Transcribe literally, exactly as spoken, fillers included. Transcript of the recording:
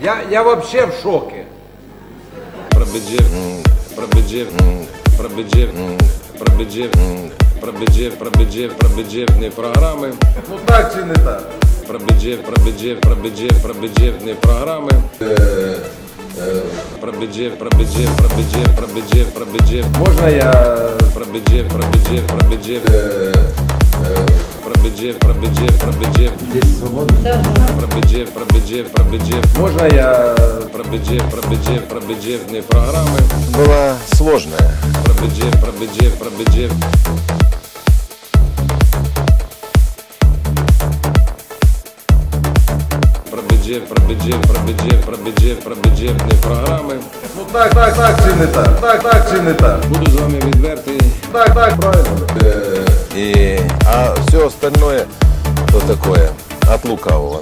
Я, я вообще в шоке. Пробиджир, пробиджир, пробиджир, пробиджир, пробиджир, пробиджир, пробиджирні програми. Ну так чи не так? Пробиджир, пробиджир, пробиджир, пробиджирні програми. Пробиджир, пробиджир, пробиджир, пробиджир, пробиджир. Можна я... Пробиджир, пробиджир, пробиджир. Пробиджир, пробиджир, пробиджир. Здесь свободно? Пробиджир, пробиджир, пробиджир. Можна я... Пробиджир, пробиджир, пробиджирні програми. Была сложная. Пробиджир, пробиджир, пробиджир. Пробиджир, пробиджир, пробиджир, пробиджир, пробиджирні програми. Ну так, так, так чи не так? Так, так чи не так? Буду з вами відвертий. Так, так, правильно. И, а все остальное, то такое, от лукавого.